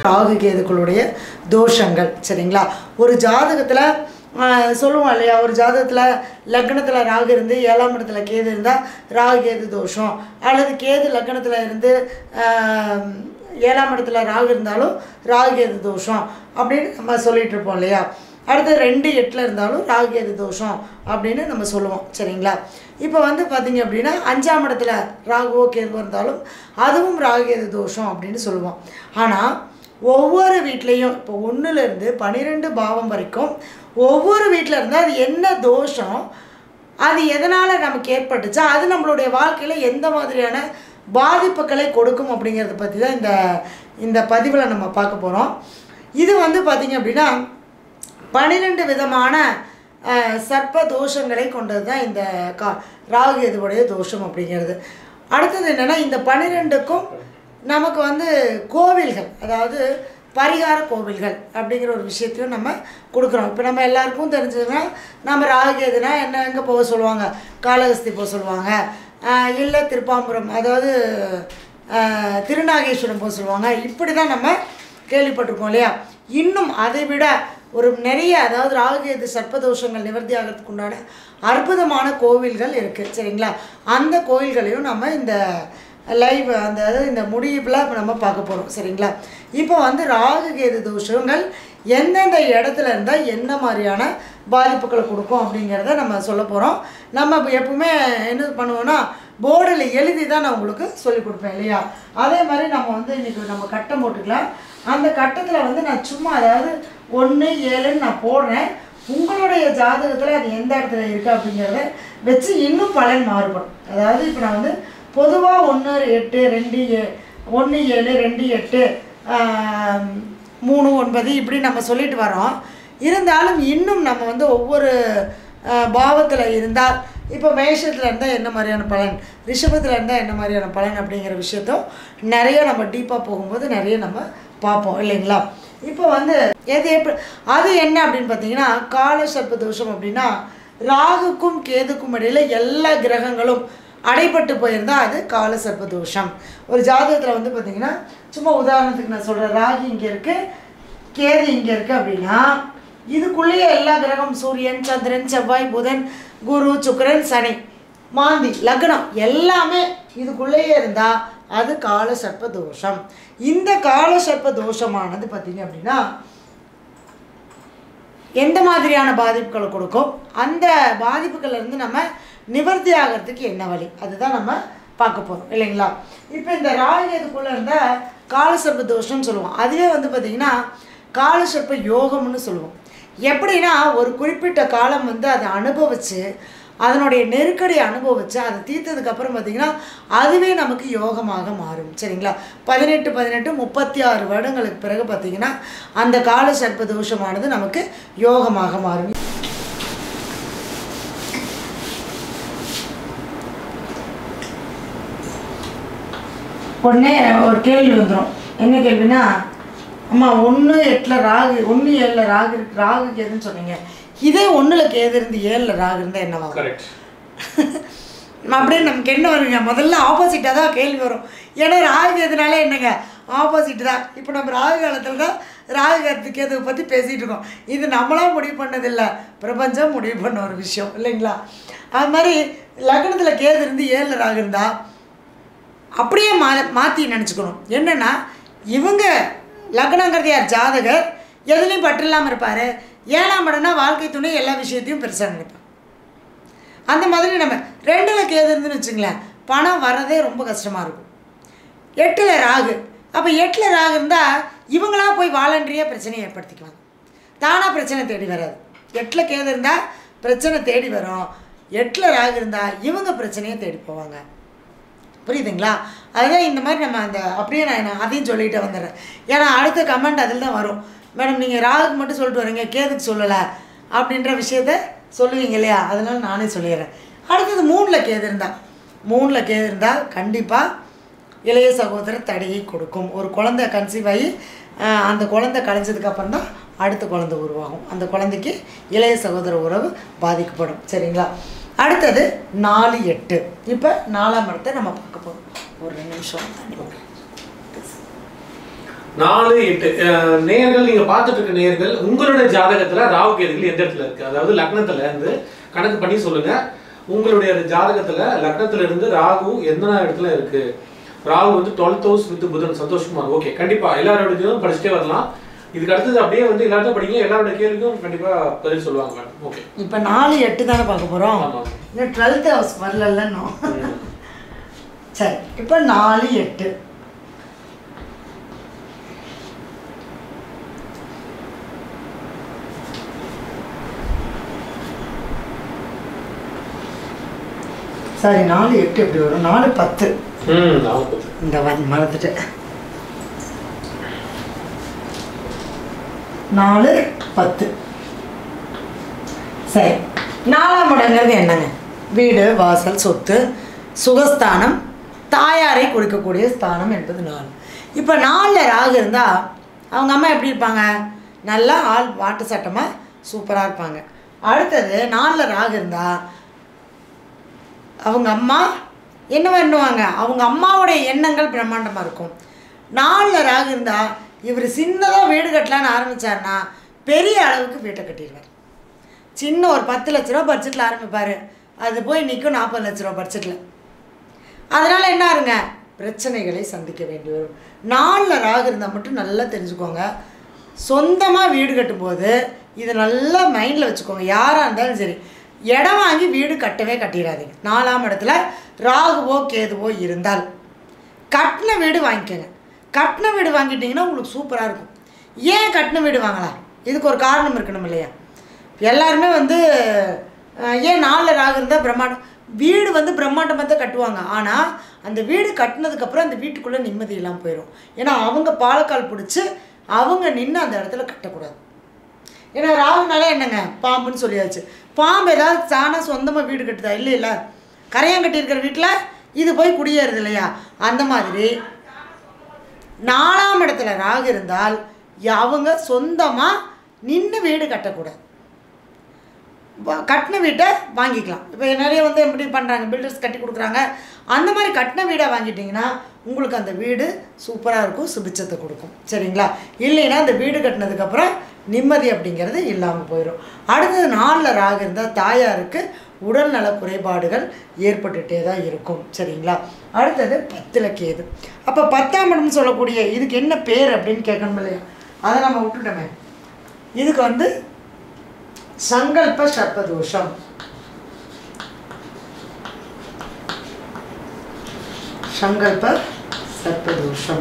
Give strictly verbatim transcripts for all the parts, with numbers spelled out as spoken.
ராகு கேதுக்களுடைய தோஷங்கள் சரிங்களா. ஒரு ஜாதகத்தில் சொல்லுவோம் இல்லையா, ஒரு ஜாதகத்தில் லக்னத்தில் ராகு இருந்து ஏழாம் இடத்துல கேது இருந்தால் ராகு கேது தோஷம், அல்லது கேது லக்னத்தில் இருந்து ஏழாம் இடத்துல ராகு இருந்தாலும் ராகு கேது தோஷம் அப்படின்னு நம்ம சொல்லிகிட்டு இருப்போம் இல்லையா. அடுத்து ரெண்டு எட்டில் இருந்தாலும் ராகு கேது தோஷம் அப்படின்னு நம்ம சொல்லுவோம் சரிங்களா. இப்போ வந்து பார்த்திங்க அப்படின்னா அஞ்சாம் இடத்துல ராகுவோ கேதுவோ இருந்தாலும் அதுவும் ராகு கேது தோஷம் அப்படின்னு சொல்லுவோம். ஆனால் ஒவ்வொரு வீட்லேயும் இப்போ ஒன்றுலேருந்து பன்னிரெண்டு பாவம் வரைக்கும் ஒவ்வொரு வீட்டில் இருந்தால் அது என்ன தோஷம், அது எதனால் நமக்கு ஏற்பட்டுச்சா, அது நம்மளுடைய வாழ்க்கையில் எந்த மாதிரியான பாதிப்புகளை கொடுக்கும் அப்படிங்கிறத பற்றி தான் இந்த இந்த பதிவில் நம்ம பார்க்க போகிறோம். இது வந்து பார்த்திங்க அப்படின்னா பன்னிரெண்டு விதமான சர்ப்ப தோஷங்களை கொண்டது தான் இந்த கா ராகு கேதுவுடைய தோஷம் அப்படிங்கிறது. அடுத்தது என்னென்னா இந்த பன்னிரெண்டுக்கும் நமக்கு வந்து கோவில்கள், அதாவது பரிகார கோவில்கள் அப்படிங்கிற ஒரு விஷயத்தையும் நம்ம கொடுக்குறோம். இப்போ நம்ம எல்லாருக்கும் தெரிஞ்சதுன்னா நம்ம ராகு கேதுனா என்ன எங்கே போக சொல்லுவாங்க, காளஹஸ்தி போக சொல்லுவாங்க, இல்லை திருப்பாம்புரம் அதாவது திருநாகேஸ்வரம் போக சொல்லுவாங்க. இப்படி தான் நம்ம கேள்விப்பட்டிருக்கோம் இல்லையா. இன்னும் அதை விட ஒரு நிறைய அதாவது ராகு கேது சர்ப்பதோஷங்கள் நிவர்த்தி ஆகிறதுக்கு உண்டான அற்புதமான கோவில்கள் இருக்குது சரிங்களா. அந்த கோவில்களையும் நம்ம இந்த லைவ் அந்த அதாவது இந்த முடிவில் இப்போ நம்ம பார்க்க போகிறோம் சரிங்களா. இப்போ வந்து ராகு கேது தோஷங்கள் எந்தெந்த இடத்துல இருந்தால் என்ன மாதிரியான பாதிப்புகளை கொடுக்கும் அப்படிங்கிறத நம்ம சொல்ல போகிறோம். நம்ம எப்பவுமே என்ன பண்ணுவோன்னா போர்டில் எழுதி தான் நான் உங்களுக்கு சொல்லிக் கொடுப்பேன் இல்லையா. அதே மாதிரி நம்ம வந்து இன்றைக்கி நம்ம கட்டம் போட்டுக்கலாம். அந்த கட்டத்தில் வந்து நான் சும்மா அதாவது ஒன்று ஏழுன்னு நான் போடுறேன். உங்களுடைய ஜாதகத்தில் அது எந்த இடத்துல இருக்குது அப்படிங்கிறத வச்சு இன்னும் பலன் மாறுபடும். அதாவது இப்போ நான் வந்து பொதுவாக ஒன்று எட்டு ரெண்டு ஏ ஒன்று ஏழு ரெண்டு எட்டு மூணு ஒன்பது இப்படி நம்ம சொல்லிட்டு வரோம். இருந்தாலும் இன்னும் நம்ம வந்து ஒவ்வொரு பாவத்தில் இருந்தால் இப்போ மேஷத்தில் இருந்தால் என்ன மாதிரியான பலன், ரிஷபத்தில் இருந்தால் என்ன மாதிரியான பலன் அப்படிங்கிற விஷயத்தும் நிறைய நம்ம டீப்பாக போகும்போது நிறைய நம்ம பார்ப்போம் இல்லைங்களா. இப்போ வந்து எது எப்படி அது என்ன அப்படின்னு பார்த்தீங்கன்னா கால சர்ப்ப தோஷம் அப்படின்னா ராகுக்கும் கேதுக்கும் இடையில் எல்லா கிரகங்களும் அடைபட்டு போயிருந்தால் அது கால சர்ப்ப தோஷம். ஒரு ஜாதகத்தில் வந்து பார்த்திங்கன்னா சும்மா உதாரணத்துக்கு நான் சொல்கிறேன், ராகு இங்கே இருக்குது கேது இங்கே இருக்குது அப்படின்னா இதுக்குள்ளேயே எல்லா கிரகம் சூரியன் சந்திரன் செவ்வாய் புதன் குரு சுக்கிரன் சனி மாந்தி லக்னம் எல்லாமே இதுக்குள்ளேயே இருந்தால் அது கால சர்ப்ப தோஷம். இந்த கால சர்ப்ப தோஷமானது பார்த்திங்க அப்படின்னா எந்த மாதிரியான பாதிப்புகளை கொடுக்கும், அந்த பாதிப்புகள்லேருந்து நம்ம நிவர்த்தி ஆகிறதுக்கு என்ன வழி, அதுதான் நம்ம பார்க்க போகிறோம் இல்லைங்களா. இப்போ இந்த ராகு கேதுக்குள்ளே இருந்தால் காலசர்ப்ப தோஷம்னு சொல்லுவோம். அதுவே வந்து பார்த்திங்கன்னா காலசர்ப்ப யோகம்னு சொல்லுவோம். எப்படின்னா ஒரு குறிப்பிட்ட காலம் வந்து அதை அனுபவித்து அதனுடைய நெருக்கடி அனுபவித்து அதை தீர்த்ததுக்கப்புறம் பார்த்திங்கன்னா அதுவே நமக்கு யோகமாக மாறும் சரிங்களா. பதினெட்டு பதினெட்டு முப்பத்தி ஆறு வருடங்களுக்கு பிறகு பார்த்திங்கன்னா அந்த கால சர்ப்ப தோஷமானது நமக்கு யோகமாக மாறும். உடனே ஒரு கேள்வி வந்துடும். என்ன கேள்வினா, அம்மா ஒன்று எட்டில் ராகு ஒன்று ஏழில் ராகு இருக்கு ராகு கேதுன்னு சொன்னீங்க, இதே ஒன்றில் கேது இருந்து ஏழில் ராகு இருந்தால் என்னவாகும் அப்படின்னு நமக்கு என்ன வருங்க. முதல்ல ஆப்போசிட்டாக தான் கேள்வி வரும். ஏன்னா ராகு கேதுனாலே என்னங்க ஆப்போசிட்டு தான். இப்போ நம்ம ராகு காலத்தில் தான் ராகு கேது கேதுவை பற்றி பேசிகிட்டு இருக்கோம். இது நம்மளாம் முடிவு பண்ணதில்லை, பிரபஞ்சம் முடிவு பண்ண ஒரு விஷயம் இல்லைங்களா. அது மாதிரி லக்னத்தில் கேது இருந்து ஏழில் ராகு இருந்தால் அப்படியே மா மாற்றி நினச்சிக்கணும். என்னென்னா இவங்க லக்னங்கிறது யார், ஜாதகர் எதுலேயும் பற்று இல்லாமல் இருப்பார். ஏழாம் இடம்னா வாழ்க்கை துணை எல்லா விஷயத்தையும் பெருசாக நினைப்பார். அந்த மாதிரி நம்ம ரெண்டில் கேது இருந்துன்னு வச்சுங்களேன், பணம் வரதே ரொம்ப கஷ்டமாக இருக்கும். எட்டில் ராகு, அப்போ எட்டில் ராகு இருந்தால் இவங்களா போய் வாலண்டரியாக பிரச்சனையை ஏற்படுத்திக்குவாங்க, தானாக பிரச்சனை தேடி வராது. எட்டில் கேது இருந்தால் பிரச்சனை தேடி வரும், எட்டில் ராகு இருந்தால் இவங்க பிரச்சனையை தேடி போவாங்க. புரியுதுங்களா. அதுதான் இந்த மாதிரி நம்ம அந்த அப்படியே நான் அதையும் சொல்லிகிட்டே வந்துடுறேன். ஏன்னா அடுத்த கமெண்ட் அதில் தான் வரும், மேடம் நீங்கள் ராகுக்கு மட்டும் சொல்லிட்டு வரீங்க கேதுக்கு சொல்லலை அப்படின்ற விஷயத்த சொல்லுவீங்க இல்லையா. அதனால் நானே சொல்லிடுறேன். அடுத்தது மூணில் கேது இருந்தால் மூணில் கேது இருந்தால் கண்டிப்பாக இளைய சகோதரர் தடையை கொடுக்கும். ஒரு குழந்தை கன்சீவ் ஆகி அந்த குழந்தை கலைஞ்சதுக்கப்புறம் தான் அடுத்த குழந்தை உருவாகும். அந்த குழந்தைக்கு இளைய சகோதர உறவு பாதிக்கப்படும் சரிங்களா. அடுத்தது நாலு எட்டு. இப்போ நாலாம் இடத்தை நம்ம பார்க்க போகிறோம். ஒரு ரெண்டு நிமிஷம் தண்ணி நாலு எட்டு நேர்கள் நீங்க பார்த்துட்டு இருக்க நேர்கள் உங்களுடைய ஜாதகத்துல ராகு கேதுகள் எந்த இடத்துல இருக்கு, அதாவது லக்னத்துல இருந்து கணக்கு பண்ணி சொல்லுங்க. உங்களுடைய ஜாதகத்துல லக்னத்துல இருந்து ராகு எந்த இடத்துல இருக்கு. ராகு வந்து டுவெல்த் ஹவுஸ் வித் புதன் சந்தோஷமா. ஓகே, கண்டிப்பா எல்லாரோட படிச்சுட்டே வரலாம். இதுக்கு அடுத்தது அப்படியே வந்து எல்லாரும் படிங்க, எல்லாரோட கேள்விக்கும் கண்டிப்பா பதில் சொல்லுவாங்க. ஓகே, இப்போ நாலு எட்டு தானே பார்க்க போறோம். இன்னும் டுவெல்த் ஹவுஸ் வரல. சரி, இப்போ நாலு எட்டு சாரி நாலு எட்டு எப்படி வரும்? நாலு பத்து. இந்த மறந்துட்டு நாலு பத்து. சரி, நாலாம் இடங்கிறது என்னங்க? வீடு, வாசல், சொத்து, சுகஸ்தானம், தாயாரை கொடுக்கக்கூடிய ஸ்தானம் என்பது நாலு. இப்போ நாலில் ராகு இருந்தால் அவங்க அம்மா எப்படி இருப்பாங்க? நல்லா ஆள் வாட்டு சட்டமாக சூப்பராக இருப்பாங்க. அடுத்தது நாலில் ராகு இருந்தால் அவங்க அம்மா என்ன பண்ணுவாங்க? அவங்க அம்மாவுடைய எண்ணங்கள் பிரம்மாண்டமாக இருக்கும். நாலில் ராகு இருந்தால் இவர் சின்னதாக வீடு கட்டலான்னு ஆரம்பித்தார்னா பெரிய அளவுக்கு வீட்டை கட்டிடுவார். சின்ன ஒரு பத்து லட்ச ரூபா பட்ஜெட்டில் ஆரம்பிப்பார், அது போய் நிற்கும் நாற்பது லட்ச ரூபா பட்ஜெட்டில். அதனால் என்ன ஆகுங்க? பிரச்சனைகளை சந்திக்க வேண்டி வரும். நாலில் ராகு இருந்தால் மட்டும் நல்லா தெரிஞ்சுக்கோங்க. சொந்தமாக வீடு கட்டும்போது இதை நல்லா மைண்டில் வச்சுக்கோங்க. யாராக இருந்தாலும் சரி, இடம் வாங்கி வீடு கட்டவே கட்டிடாதீங்க. நாலாம் இடத்துல ராகுவோ கேதுவோ இருந்தால் கட்டின வீடு வாங்கிக்கோங்க. கட்டின வீடு வாங்கிட்டிங்கன்னா உங்களுக்கு சூப்பராக இருக்கும். ஏன் கட்டின வீடு வாங்கலாம்? இதுக்கு ஒரு காரணம் இருக்கணும் இல்லையா? எல்லாருமே வந்து ஏன் நாலில் ராகு இருந்தால் பிரம்மாண்டம் வீடு வந்து பிரம்மாண்டமாக தான் கட்டுவாங்க. ஆனால் அந்த வீடு கட்டினதுக்கப்புறம் அந்த வீட்டுக்குள்ளே நிம்மதி இல்லாமல் போயிடும். ஏன்னா அவங்க பாலக்கால் பிடிச்சி அவங்க நின்று அந்த இடத்துல கட்டக்கூடாது. ஏன்னா ராகுனாலே என்னங்க? பாம்புன்னு சொல்லியாச்சு. பாம்பு ஏதாவது தானாக சொந்தமாக வீடு கட்டுதா? இல்லை இல்லை, கரையான் கட்டியிருக்கிற வீட்டில் இது போய் குடியேறது இல்லையா? அந்த மாதிரி நாலாம் இடத்துல ராகு இருந்தால் அவங்க சொந்தமாக நின்று வீடு கட்டக்கூடாது. கட்டின வீட்டை வாங்கிக்கலாம். இப்போ நிறைய வந்து எப்படி பண்ணுறாங்க, பில்டர்ஸ் கட்டி கொடுக்குறாங்க. அந்த மாதிரி கட்டின வீடை வாங்கிட்டிங்கன்னா உங்களுக்கு அந்த வீடு சூப்பராக இருக்கும், சுபிச்சத்தை கொடுக்கும். சரிங்களா? இல்லைன்னா அந்த வீடு கட்டினதுக்கப்புறம் நிம்மதி அப்படிங்கிறது இல்லாமல் போயிடும். அடுத்தது நாலில் ராகு இருந்தால் தாயாருக்கு உடல்நல குறைபாடுகள் ஏற்பட்டுகிட்டே தான் இருக்கும். சரிங்களா? அடுத்தது பத்தில் கேது. அப்போ பத்தாம் இடம்னு சொல்லக்கூடிய இதுக்கு என்ன பேர் அப்படின்னு கேட்கணும் இல்லையா? அதை நம்ம விட்டுட்டோமே. இதுக்கு வந்து சங்கல்ப சர்ப்பதோஷம். சங்கல்ப சர்ப்பதோஷம்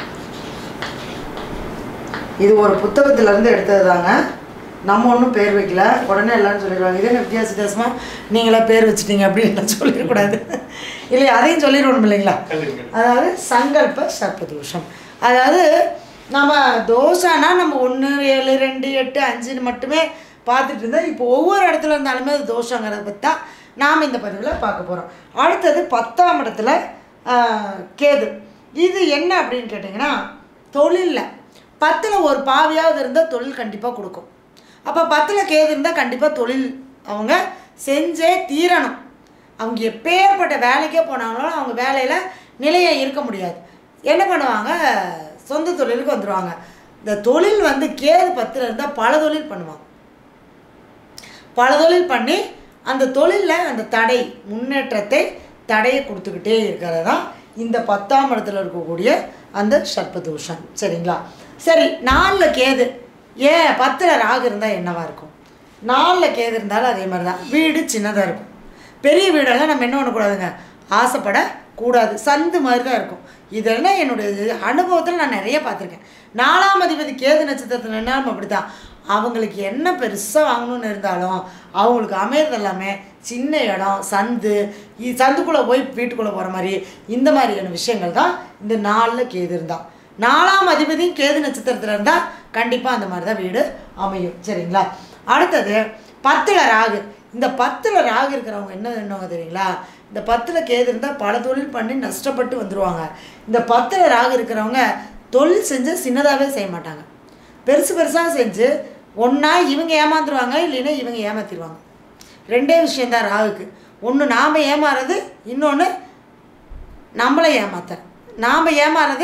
இது ஒரு புத்தகத்திலேருந்து எடுத்தது தாங்க. நம்ம ஒன்றும் பேர் வைக்கல. உடனே எல்லாரும் சொல்லிடுவாங்க, இதே வித்தியாச வித்தியாசமாக நீங்களா பேர் வச்சுட்டீங்க அப்படின்னு சொல்லிடக்கூடாது இல்லையா? அதையும் சொல்லிடணும் இல்லைங்களா? அதாவது சங்கல்ப சர்ப்பதோஷம். அதாவது நம்ம தோஷானா நம்ம ஒன்று ஏழு ரெண்டு எட்டு அஞ்சுன்னு மட்டுமே பார்த்துட்டு இருந்தால் இப்போ ஒவ்வொரு இடத்துல இருந்தாலுமே அது தோஷங்கிறத பற்றி தான் நாம் இந்த பதிவில் பார்க்க போகிறோம். அடுத்தது பத்தாம் இடத்துல கேது. இது என்ன அப்படின்னு கேட்டிங்கன்னா தொழிலில் பத்தில் ஒரு பாவியாவது இருந்தால் தொழில் கண்டிப்பாக கொடுக்கும். அப்போ பத்தில் கேது இருந்தால் கண்டிப்பாக தொழில் அவங்க செஞ்சே தீரணும். அவங்க எப்பேற்பட்ட வேலைக்கே போனாங்களும் அவங்க வேலையில் நிலையாக இருக்க முடியாது. என்ன பண்ணுவாங்க? சொந்த தொழிலுக்கு வந்துடுவாங்க. இந்த தொழில் வந்து கேது பத்தில் இருந்தால் பல தொழில் பண்ணுவாங்க. பல தொழில் பண்ணி அந்த தொழிலில் அந்த தடை முன்னேற்றத்தை தடையை கொடுத்துக்கிட்டே இருக்கிறது தான் இந்த பத்தாம் இடத்துல இருக்கக்கூடிய அந்த சர்ப்பதோஷம். சரிங்களா? சரி, நாலில் கேது ஏன் பத்தில் ராகு இருந்தால் என்னவாக இருக்கும்? நாலில் கேது இருந்தாலும் அதே மாதிரி தான். வீடு சின்னதாக இருக்கும். பெரிய வீடெல்லாம் நம்ம என்ன பண்ணக்கூடாதுங்க? ஆசைப்படக்கூடாது. சந்து மாதிரி தான் இருக்கும். இதெல்லாம் என்னுடைய அனுபவத்தில் நான் நிறைய பார்த்துருக்கேன். நாலாம் அதிபதி கேது நட்சத்திரத்தில் என்னாலும் அப்படி தான். அவங்களுக்கு என்ன பெருசாக வாங்கணும்னு இருந்தாலும் அவங்களுக்கு அமையிறது எல்லாமே சின்ன இடம், சந்து, சந்துக்குள்ளே போய் வீட்டுக்குள்ளே போகிற மாதிரி இந்த மாதிரியான விஷயங்கள் தான் இந்த நாலில் கேது இருந்தால். நாலாம் அதிபதியும் கேது நட்சத்திரத்தில் இருந்தால் கண்டிப்பாக அந்த மாதிரி தான் வீடு அமையும். சரிங்களா? அடுத்தது பத்தில் ராகு. இந்த பத்தில் ராகு இருக்கிறவங்க என்ன என்னவங்க தெரியுங்களா? இந்த பத்தில் கேது இருந்தால் பல தொழில் பண்ணி நஷ்டப்பட்டு வந்துடுவாங்க. இந்த பத்தில் ராகு இருக்கிறவங்க தொழில் செஞ்சு சின்னதாகவே செய்ய மாட்டாங்க. பெருசு பெருசாக செஞ்சு ஒன்றா இவங்க ஏமாந்துருவாங்க, இல்லைன்னா இவங்க ஏமாற்றிடுவாங்க. ரெண்டே விஷயந்தான் ராகுக்கு. ஒன்று நாம் ஏமாறுறது, இன்னொன்று நம்மளை ஏமாத்துறது. நாம் ஏமாறுறது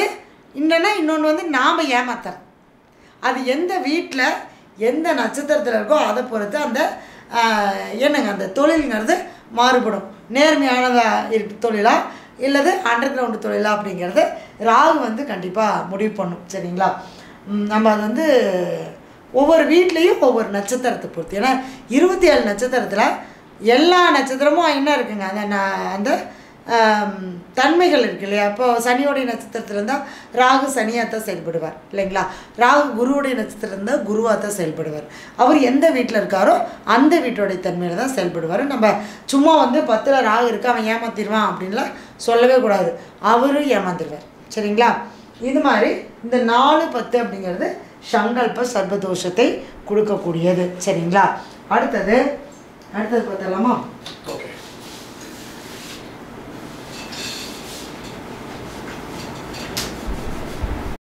இல்லைன்னா இன்னொன்று வந்து நாம் ஏமாத்துறோம். அது எந்த வீட்டில் எந்த நட்சத்திரத்தில் இருக்கோ அதை பொறுத்து அந்த என்னங்க அந்த தொழில்ங்கிறது மாறுபடும். நேர்மையானதாக இருக்கு தொழிலா இல்லது அண்டர் கிரவுண்டு தொழிலா அப்படிங்கிறது ராகு வந்து கண்டிப்பாக முடிவு பண்ணும். சரிங்களா? நம்ம அது வந்து ஒவ்வொரு வீட்லேயும் ஒவ்வொரு நட்சத்திரத்தை பொறுத்து. ஏன்னா இருபத்தி ஏழு நட்சத்திரத்தில் எல்லா நட்சத்திரமும் என்ன இருக்குங்க அந்த அந்த தன்மைகள் இருக்கு இல்லையா? இப்போ சனியோடைய நட்சத்திரத்தில் இருந்தால் ராகு சனியாக தான் செயல்படுவார் இல்லைங்களா? ராகு குருவுடைய நட்சத்திரம் இருந்தால் குருவாக தான் செயல்படுவார். அவர் எந்த வீட்டில் இருக்காரோ அந்த வீட்டோடைய தன்மையில் தான் செயல்படுவார். நம்ம சும்மா வந்து பத்தில் ராகு இருக்கு அவன் ஏமாத்திடுவான் அப்படின்லாம் சொல்லவே கூடாது. அவரும் ஏமாத்திடுவார். சரிங்களா? இது மாதிரி இந்த நாலு பத்து அப்படிங்கிறது சங்கல்ப சர்வதோஷத்தை கொடுக்கக்கூடியது. சரிங்களா? அடுத்தது அடுத்தது பார்த்தலாமா?